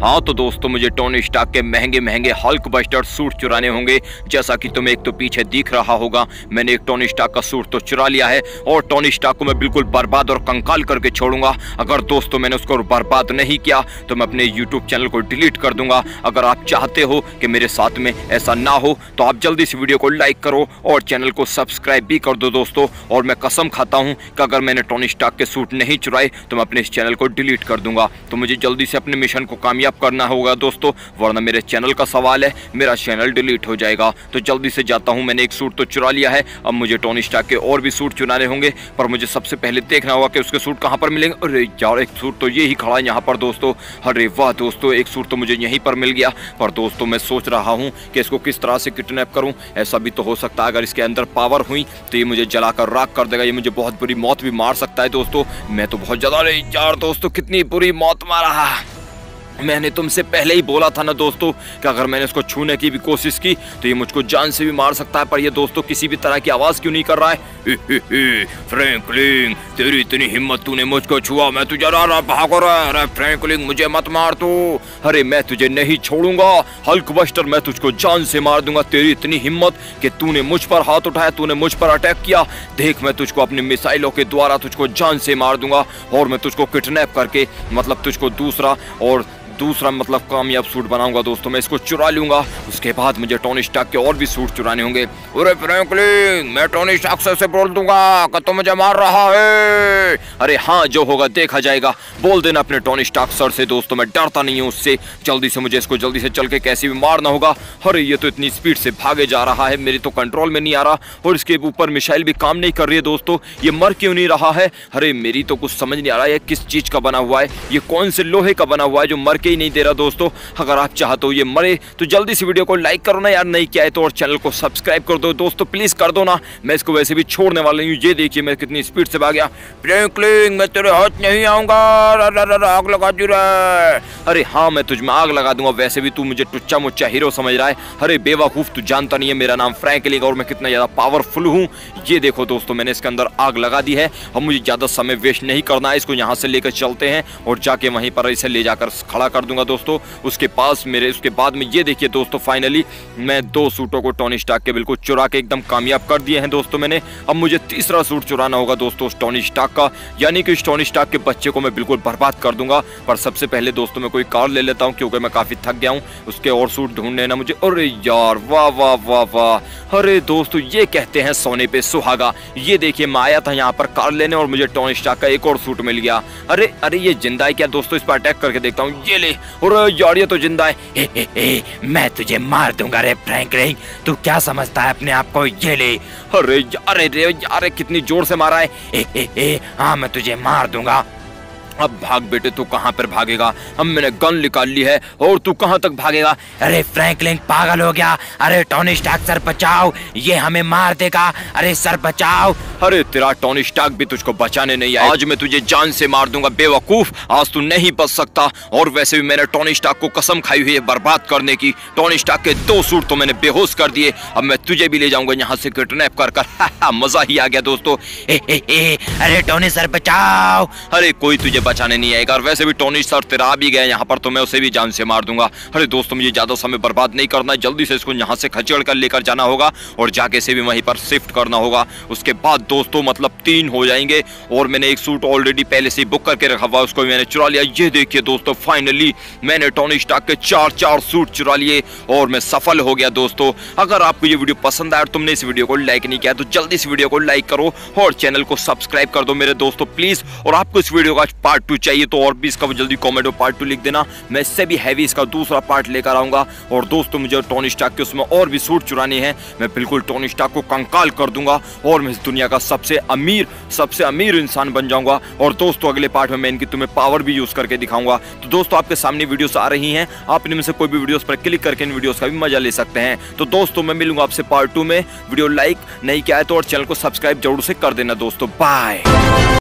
हाँ तो दोस्तों मुझे टोनी स्टार्क के महंगे महंगे हल्क बस्टर सूट चुराने होंगे। जैसा कि तुम्हें एक तो पीछे दिख रहा होगा, मैंने एक टोनी स्टार्क का सूट तो चुरा लिया है और टोनी स्टार्क को मैं बिल्कुल बर्बाद और कंकाल करके छोड़ूंगा। अगर दोस्तों मैंने उसको बर्बाद नहीं किया तो मैं अपने यूट्यूब चैनल को डिलीट कर दूंगा। अगर आप चाहते हो कि मेरे साथ में ऐसा ना हो तो आप जल्दी इस वीडियो को लाइक करो और चैनल को सब्सक्राइब भी कर दो दोस्तों। और मैं कसम खाता हूँ कि अगर मैंने टोनी स्टार्क के सूट नहीं चुराए तो मैं अपने इस चैनल को डिलीट कर दूंगा। तो मुझे जल्दी से अपने मिशन को कामयाब करना होगा दोस्तों, वरना मेरे चैनल का सवाल है, मेरा चैनल डिलीट हो जाएगा। तो जल्दी से जाता हूं। मैंने एक सूट तो चुरा लिया है, अब मुझे टोनी स्टार्क के और भी सूट चुराने होंगे, पर मुझे सबसे पहले देखना होगा कि उसके सूट कहां पर मिलेंगे। अरे यार एक सूट तो ये ही खड़ा है यहाँ पर दोस्तों। अरे वाह दोस्तों, एक सूट तो मुझे यहीं पर मिल गया। पर दोस्तों मैं सोच रहा हूँ कि इसको किस तरह से किडनैप करूँ। ऐसा भी तो हो सकता है अगर इसके अंदर पावर हुई तो ये मुझे जलाकर राख कर देगा, ये मुझे बहुत बुरी मौत भी मार सकता है दोस्तों। मैं तो बहुत ज्यादा, अरे यार दोस्तों कितनी बुरी मौत मारा। मैंने तुमसे पहले ही बोला था ना दोस्तों कि अगर मैंने इसको छूने की भी कोशिश की तो ये मुझको जान से भी मार सकता है। पर ये दोस्तों किसी भी तरह की आवाज क्यों नहीं कर रहा है। फ्रैंकलिन तेरी इतनी हिम्मत, तूने मुझको छुआ, मैं तुझे भाग रहा। अरे फ्रैंकलिन मुझे मत मार तू। अरे मैं तुझे नहीं छोड़ूंगा हल्क बस्टर, मैं तुझको जान से मार दूंगा। तेरी इतनी हिम्मत कि तूने मुझ पर हाथ उठाया, तूने मुझ पर अटैक किया। देख मैं तुझको अपनी मिसाइलों के द्वारा तुझको जान से मार दूंगा और मैं तुझको किडनैप करके मतलब तुझको दूसरा मतलब कामयाब सूट बनाऊंगा दोस्तों। मैं इसको चुरा लूंगा, उसके बाद मुझे टोनी स्टार्क के और भी सूट चुराने होंगे। अरे फ्रैंकलिन मैं टोनी स्टार्क से बोल दूंगा कि तू मुझे मार रहा है। अरे हाँ जो होगा देखा जाएगा, बोल देना अपने टोनी स्टार्क सर से दोस्तों, मैं डरता नहीं हूँ उससे। जल्दी से मुझे इसको जल्दी से चल के कैसे भी मारना होगा। अरे ये तो इतनी स्पीड से भागे जा रहा है, मेरी तो कंट्रोल में नहीं आ रहा और इसके ऊपर मिसाइल भी काम नहीं कर रही है दोस्तों। ये मर क्यों नहीं रहा है। अरे मेरी तो कुछ समझ नहीं आ रहा है किस चीज का बना हुआ है, ये कौन से लोहे का बना हुआ है जो मर के ही नहीं दे रहा दोस्तों। अगर आप चाहते हो ये मरे तो जल्दी से वीडियो को लाइक करो ना यार, नहीं किया है तो, और चैनल को सब्सक्राइब कर दो दोस्तों, प्लीज कर दो ना। मैं इसको वैसे भी छोड़ने वाला हूँ। ये देखिए मैं कितनी स्पीड से भाग गया। फ्रैंकलिन मैं तेरे हाथ नहीं आऊंगा, आग लगा दी रे। अरे हाँ मैं तुझ में आग लगा दूंगा, वैसे भी तू मुझे टुच्चा मुच्चा हीरो समझ रहा है। अरे बेवकूफ तू जानता नहीं है मेरा नाम फ्रैंकलिन और मैं कितना ज्यादा पावरफुल हूँ। ये देखो दोस्तों मैंने इसके अंदर आग लगा दी है। अब मुझे ज्यादा समय वेस्ट नहीं करना है, इसको यहाँ से लेकर चलते हैं और जाके वहीं पर इसे ले जाकर खड़ा कर दूंगा दोस्तों उसके पास मेरे। उसके बाद में ये देखिए दोस्तों फाइनली मैं 2 सूटों को टोनी स्टार्क के बिल्कुल चुरा के एकदम कामयाब कर दिए हैं दोस्तों मैंने। अब मुझे तीसरा सूट चुराना होगा दोस्तों उस टोनी स्टार्क का, यानी कि इस टोनी स्टार्क के बच्चे को मैं बिल्कुल बर्बाद कर दूंगा। पर सबसे पहले दोस्तों मैं कोई कार ले लेता हूँ क्योंकि मैं काफी थक गया हूँ। उसके और सूट ढूंढने ना मुझे। अरे यार वाह वाह वाह वाह। अरे दोस्तों ये कहते हैं सोने पे सुहागा। ये देखिए मैं आया था यहाँ पर कार लेने और मुझे टोनी स्टार्क का एक और सूट मिल गया। अरे अरे ये जिंदा है क्या दोस्तों, इस पर अटैक करके देखता हूँ। ये ले, और यार ये तो जिंदा है। मैं तुझे मार दूंगा रे फ्रैंकलिन, तू क्या समझता है अपने आप को। ये ले। अरे यार कितनी जोर से मारा है। हाँ मैं तुझे मार दूंगा। अब भाग बेटे, तू कहाँ पर भागेगा। अब मैंने गन निकाल ली है और तू कहाँ तक भागेगा। अरे फ्रैंकलिन पागल हो गया। अरे टोनी स्टार्क सर बचाओ, ये हमें मार देगा। अरे सर बचाओ। अरे तेरा टोनी स्टार्क भी तुझको बचाने नहीं आया, आज मैं तुझे जान से मार दूंगा बेवकूफ, आज तू नहीं बच सकता। और वैसे भी मैंने टोनी स्टार्क को कसम खाई हुई है बर्बाद करने की। टोनी स्टार्क के 2 सूट तो मैंने बेहोश कर दिए, अब मैं तुझे भी ले जाऊंगा यहाँ से किडनैप कर। मजा ही आ गया दोस्तों। अरे टोनी सर बचाओ। अरे कोई तुझे बचाने नहीं आएगा, और वैसे भी टोनी सर तेरा आ भी गया यहाँ पर तो मैं उसे भी जान से मार दूंगा। अरे दोस्तों मुझे ज्यादा समय बर्बाद नहीं करना है, जल्दी से इसको यहाँ से खचेड़ कर लेकर जाना होगा और जाके से भी वहीं पर शिफ्ट करना होगा। उसके बाद दोस्तों मतलब 3 हो जाएंगे और मैंने एक सूट ऑलरेडी पहले से बुक करके रखा हुआ, उसको मैंने चुरा लिया। ये देखिए दोस्तों फाइनली मैंने टोनी स्टार्क के 4 सूट चुरा लिए और मैं सफल हो गया दोस्तों। अगर आपको ये वीडियो पसंद आया और तुमने इस वीडियो को लाइक नहीं किया तो जल्दी इस वीडियो को लाइक करो और चैनल को सब्सक्राइब कर दो मेरे दोस्तों प्लीज। और आपको इस वीडियो का पार्ट 2 चाहिए तो और भी इसका जल्दी कमेंट में पार्ट 2 लिख देना, मैं इससे भी हैवी इसका दूसरा पार्ट लेकर आऊंगा। और दोस्तों मुझे टोनी स्टार्क के उसमें और भी सूट चुराने हैं, मैं बिल्कुल टोनी स्टार्क को कंकाल कर दूंगा और मैं इस दुनिया का सबसे अमीर इंसान बन जाऊंगा। और दोस्तों अगले पार्ट में मैं इनकी तुम्हें पावर भी यूज करके दिखाऊंगा। तो दोस्तों आपके सामने वीडियोस आ रही हैं, आप इनमें से कोई भी वीडियोस पर क्लिक करके इन वीडियोस का भी मजा ले सकते हैं। तो दोस्तों मैं मिलूंगा आपसे पार्ट 2 में। वीडियो लाइक नहीं किया है तो और चैनल को सब्सक्राइब जरूर से कर देना दोस्तों। बाय।